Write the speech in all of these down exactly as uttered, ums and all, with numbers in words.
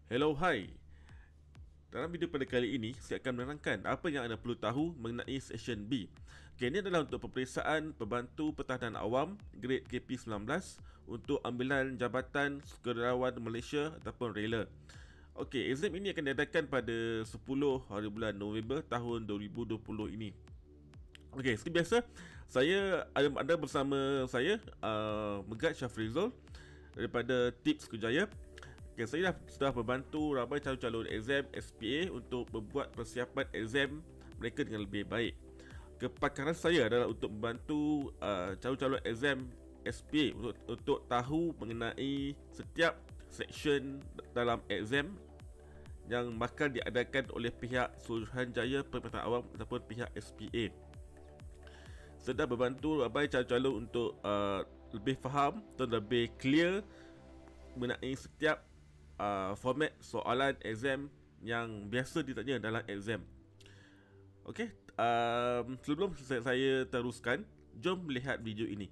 Hello, hi. Dalam video pada kali ini, saya akan menerangkan apa yang anda perlu tahu mengenai Seksyen B. Okay, ini adalah untuk peperiksaan pembantu pertahanan awam grade K P sembilan belas untuk ambilan jabatan Sukarelawan Malaysia ataupun rela. Okey, exam ini akan diadakan pada sepuluh hari bulan November tahun dua ribu dua puluh ini. Okey, seperti biasa, saya ada, ada bersama saya uh, Megat Syafrizul daripada Tips Kejaya. Okay, saya dah, sudah membantu ramai calon-calon exam S P A untuk membuat persiapan exam mereka dengan lebih baik. Kepakaran saya adalah untuk membantu uh, calon-calon exam S P A untuk, untuk tahu mengenai setiap section dalam exam yang bakal diadakan oleh pihak Suruhanjaya Perkhidmatan Awam ataupun pihak S P A. Sedang membantu ramai calon-calon untuk uh, lebih faham dan lebih clear mengenai setiap Uh, format soalan exam yang biasa ditanya dalam exam. Okey, um, sebelum saya, saya teruskan, jom melihat video ini.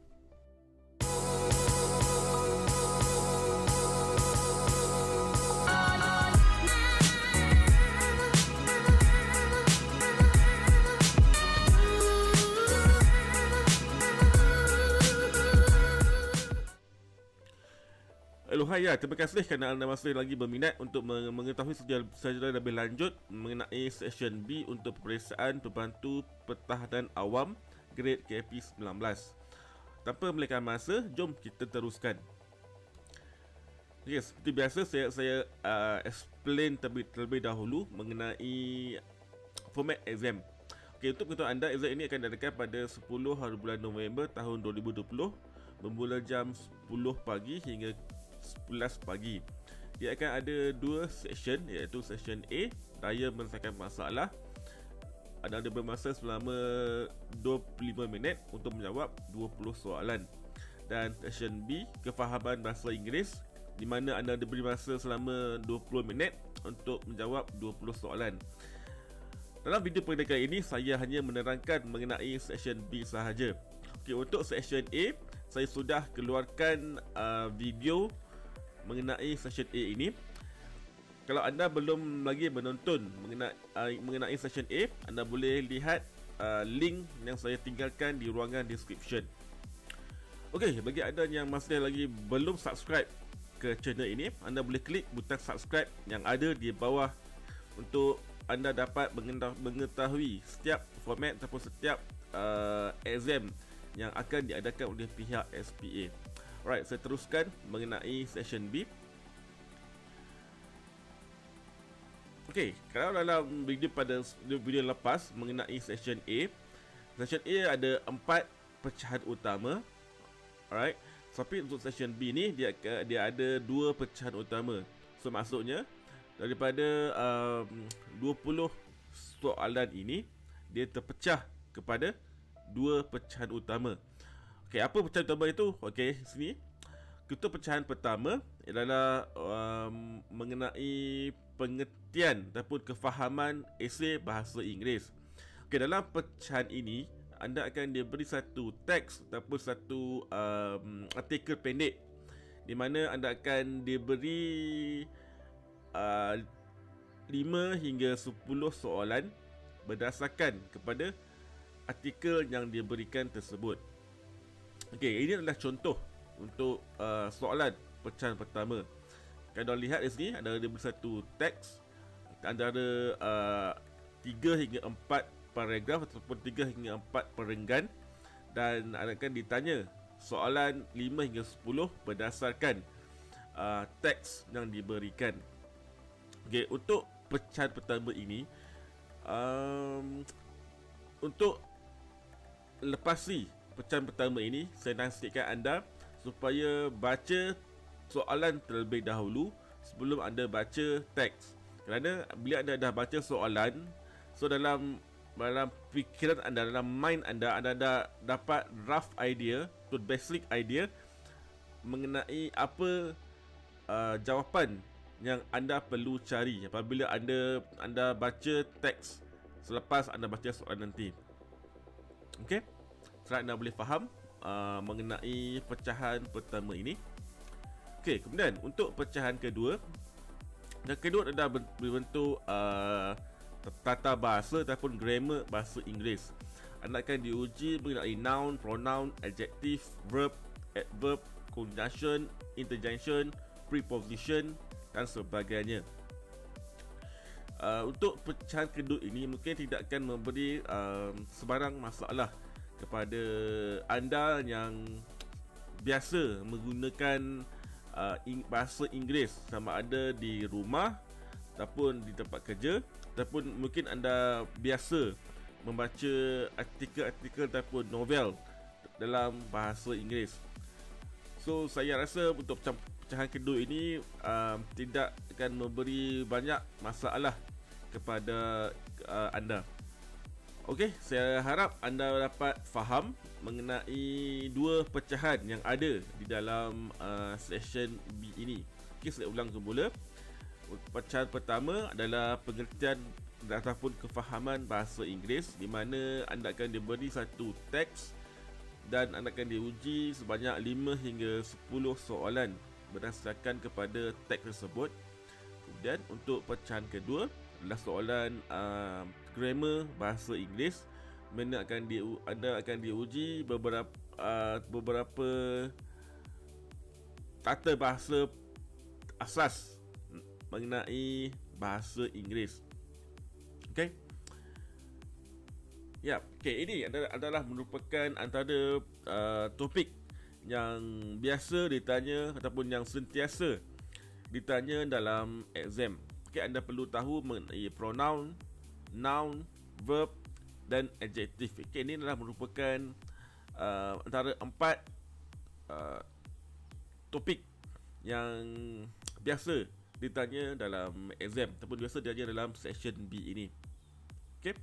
Hello, hai ya. Terima kasih kerana anda masih lagi berminat untuk mengetahui sejarah lebih lanjut mengenai Seksyen B untuk peperiksaan pembantu pertahanan awam grade K P sembilan belas. Tanpa melengahkan masa, jom kita teruskan. Okay, seperti biasa saya saya uh, explain terlebih, terlebih dahulu mengenai format exam. Okay, untuk pengetahuan anda, exam ini akan diadakan pada sepuluh hari bulan November tahun dua ribu dua puluh bermula jam sepuluh pagi hingga sebelas pagi. Dia akan ada dua seksyen, iaitu seksyen A, daya menyelesaikan masalah. Anda ada bermasa selama dua puluh lima minit untuk menjawab dua puluh soalan. Dan seksyen B, kefahaman bahasa Inggeris, di mana anda diberi masa selama dua puluh minit untuk menjawab dua puluh soalan. Dalam video pada kali ini, saya hanya menerangkan mengenai seksyen B sahaja. Okey, untuk seksyen A, saya sudah keluarkan uh, video mengenai seksyen A ini. Kalau anda belum lagi menonton mengenai uh, mengenai seksyen A, anda boleh lihat uh, link yang saya tinggalkan di ruangan description. Okey, bagi anda yang masih lagi belum subscribe ke channel ini, anda boleh klik butang subscribe yang ada di bawah untuk anda dapat mengetahui setiap format ataupun setiap uh, exam yang akan diadakan oleh pihak S P A. Alright, saya teruskan mengenai seksyen B. Okey, kalau dalam video pada video lepas mengenai seksyen A, seksyen A ada empat pecahan utama. Alright, tapi untuk seksyen B ni dia dia ada dua pecahan utama. So maksudnya daripada um, dua puluh soalan ini, dia terpecah kepada dua pecahan utama. Okey, apa pecahan utama itu? Okey, sini. Untuk pecahan pertama adalah um, mengenai pengertian ataupun kefahaman esei bahasa Inggeris. Okey, dalam pecahan ini anda akan diberi satu teks ataupun satu um, artikel pendek di mana anda akan diberi uh, lima hingga sepuluh soalan berdasarkan kepada artikel yang diberikan tersebut. Okey, ini adalah contoh untuk uh, soalan pecahan pertama. Kalau lihat di sini, anda ada satu teks antara uh, tiga hingga empat paragraf ataupun tiga hingga empat perenggan, dan akan ditanya soalan lima hingga sepuluh berdasarkan uh, teks yang diberikan. Okey, untuk pecahan pertama ini, um, untuk lepasi pecahan pertama ini, saya nasihatkan anda supaya baca soalan terlebih dahulu sebelum anda baca teks. Kerana bila anda dah baca soalan, so dalam dalam fikiran anda, dalam mind anda, anda dah dapat rough idea, to basic idea mengenai apa uh, jawapan yang anda perlu cari apabila anda anda baca teks selepas anda baca soalan nanti. Okey, serap anda boleh faham uh, mengenai pecahan pertama ini. Okey, kemudian untuk pecahan kedua, Yang kedua adalah berbentuk uh, tata bahasa ataupun grammar bahasa Inggeris. Anda akan diuji mengenai noun, pronoun, adjective, verb, adverb, conjunction, interjection, preposition dan sebagainya. Uh, untuk pecahan kedua ini mungkin tidak akan memberi uh, sebarang masalah kepada anda yang biasa menggunakan uh, bahasa Inggeris, sama ada di rumah ataupun di tempat kerja, ataupun mungkin anda biasa membaca artikel-artikel ataupun novel dalam bahasa Inggeris. So saya rasa untuk pecahan kedua ini uh, tidak akan memberi banyak masalah kepada uh, anda. Okey, saya harap anda dapat faham mengenai dua pecahan yang ada di dalam uh, session B ini. Okey, saya ulang semula. Pecahan pertama adalah pengertian ataupun kefahaman bahasa Inggeris, di mana anda akan diberi satu teks dan anda akan diuji sebanyak lima hingga sepuluh soalan berdasarkan kepada teks tersebut. Kemudian untuk pecahan kedua adalah soalan uh, grammar bahasa Inggeris, mana akan di anda akan diuji beberapa uh, beberapa tata bahasa asas mengenai bahasa Inggeris. Okey. Ya, okey, ini adalah, adalah merupakan antara uh, topik yang biasa ditanya ataupun yang sentiasa ditanya dalam exam. Okey, anda perlu tahu mengenai pronoun, noun, verb dan adjective. Okey, ini adalah merupakan uh, antara empat uh, topik yang biasa ditanya dalam exam ataupun biasa ditanya dalam section B ini. Okey.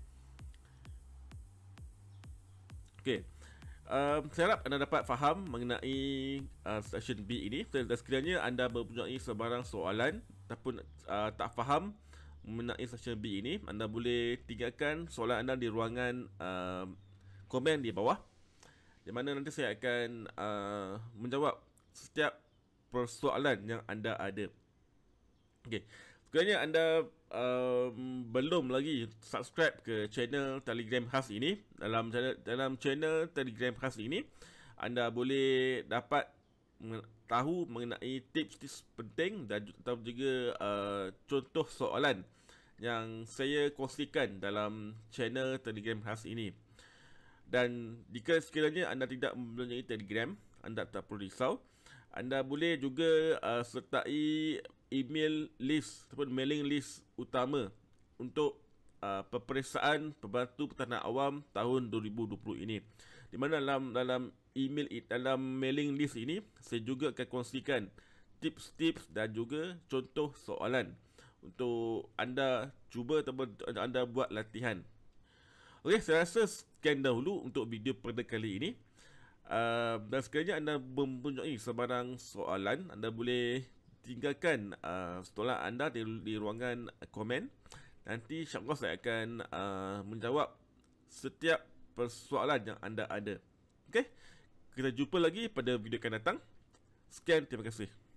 Okey. Um, saya harap anda dapat faham mengenai uh, section B ini. Dan sekiranya anda mempunyai sebarang soalan ataupun uh, tak faham mengenai section B ini, anda boleh tinggalkan soalan anda di ruangan uh, komen di bawah, di mana nanti saya akan uh, menjawab setiap persoalan yang anda ada. Okey, sekiranya anda um, belum lagi subscribe ke channel Telegram khas ini, dalam channel, dalam channel Telegram khas ini anda boleh dapat tahu mengenai tips-tips penting dan juga uh, contoh soalan yang saya kongsikan dalam channel Telegram khas ini. Dan jika sekiranya anda tidak mempunyai Telegram, anda tak perlu risau. Anda boleh juga uh, sertai email list ataupun mailing list utama untuk uh, peperiksaan pembantu pertahanan awam tahun dua ribu dua puluh ini. Di mana dalam dalam email dalam mailing list ini saya juga akan kongsikan tips-tips dan juga contoh soalan untuk anda cuba ataupun anda buat latihan. Okey, saya rasa sekian dahulu untuk video pada kali ini. Uh, dan sekiranya anda mempunyai sebarang soalan, anda boleh tinggalkan uh, soalan anda di, di ruangan komen. Nanti insyaAllah saya akan uh, menjawab setiap persoalan yang anda ada. Okey, kita jumpa lagi pada video akan datang. Sekian, terima kasih.